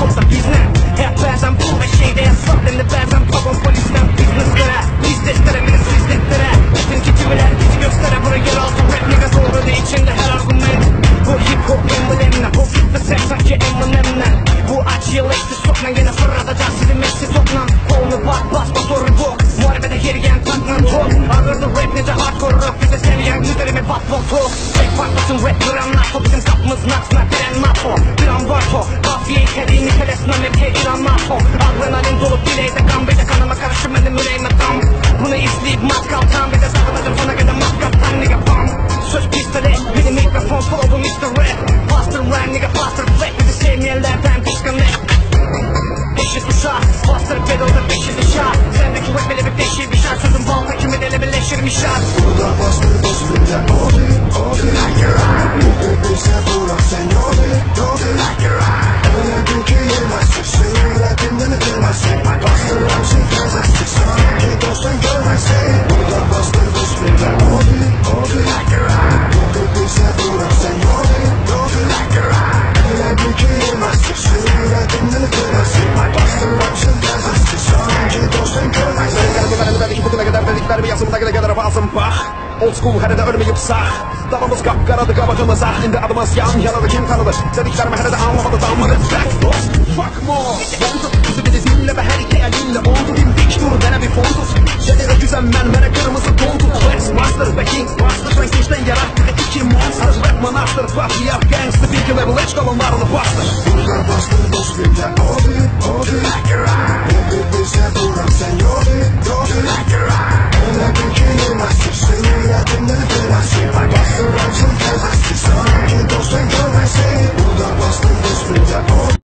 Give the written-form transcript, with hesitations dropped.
çok da bizden. Hayat bazen bu ve şeyde yasak, hem de bazen pagon polisten businesslere. Bizdeslere mi sizdeslere, bütün kitimeler bizi göstere. Buraya yer altı rap nigga doğru da içinde her argument. Bu hip hop emblemle, bu fit ve seks sanki emblemle. Bu acı yıl eksi sokla, yine fırlatacak sizi Messi toplam. Kolunu basma doğru bok, muharebede gerigen taklan top. Ağırdı rap nece hardcore rock, bize seviyen güzelimi batbol top. Tek farklasın rap duranlar, top bizim kapımız naksına diren mapo. Bir an var po, kafiye içeriğini kalesine mevke İran mapo. Adrenalin dolu bileyde kan, bir de kanıma karışır benim yüreğime tam. Bunu izleyip matkal tam, bir de sakınadır bana göre matkaptan nigga bam. Söz pistolet, benim mikrofon flow'u Mr. Rap. Faster rap nigga faster flex, bizi sevmeyenlerden disconnect. Eşit uşak, faster pedalda beşi dışar. Sendeki rap bile bir değişir bir şart, sözüm balta kimi dele birleşirmiş şart. Burada bastır basırda odi, odi like your eye. Bu bize bırak sen odi, odi like your eye. Öyle bir ki yemezsin, söyletimden ötemezsin. Bastır ramsın gezersin, sanki dostun görmezsin. Burada bastır basırda odi, odi like your eye. Bu bize bırak sen odi, odi like your eye. Öyle bir ki yemezsin, söyletimden ötemezsin. Bastır ramsın gezersin, sanki dostun görmezsin. Belki bugüne kadar dediklerimi yazımına kadar basın bah. Old school her de ölmeyip sağ. Davamız kapkaradı kabacımıza. İndi adımız yan yanadı kim tanıdı. Dediklerimi her de anlamadı damladı. Back dost, fuck more. Yandık bizi bir dizinle ve her iki elinle oldu. Bir dik dur dene bir fondus. Şeylere düzenmen vere kırmızı dondu. Flex master ve king master. Frankenstein yarattı iki monster. Rap manastır, patriarch gangster. Bilgi level edge kolonlarını bastır. Burada bastır basırda odi, odi like your eye. Bu bize bırak sen odi, odi like your eye. Öyle bir ki yemezsin, söyletimden ötemezsin. Bastır ramsın gezersin, sanki dostun görmezsin. Burada bastır basırda odi.